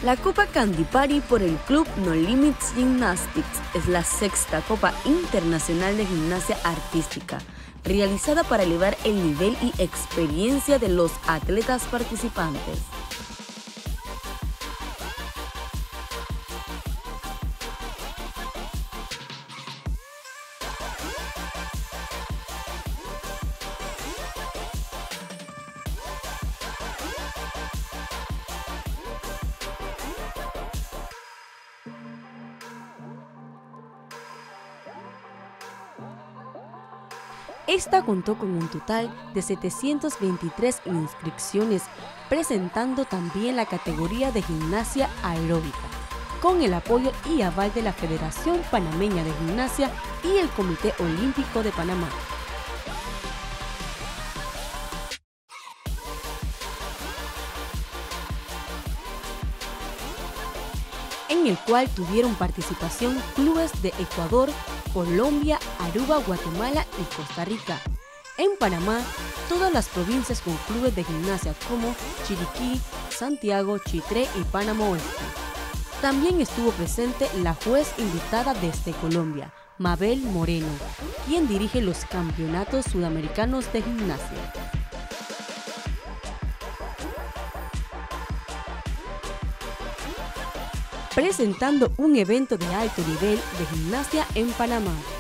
La Copa Candipari por el Club No Limits Gymnastics es la sexta Copa Internacional de Gimnasia Artística, realizada para elevar el nivel y experiencia de los atletas participantes. Esta contó con un total de 723 inscripciones, presentando también la categoría de gimnasia aeróbica, con el apoyo y aval de la Federación Panameña de Gimnasia y el Comité Olímpico de Panamá. En el cual tuvieron participación clubes de Ecuador, Colombia, Aruba, Guatemala y Costa Rica. En Panamá, todas las provincias con clubes de gimnasia como Chiriquí, Santiago, Chitré y Panamá Oeste. También estuvo presente la juez invitada desde Colombia, Mabel Moreno, quien dirige los campeonatos sudamericanos de gimnasia. Presentando un evento de alto nivel de gimnasia en Panamá.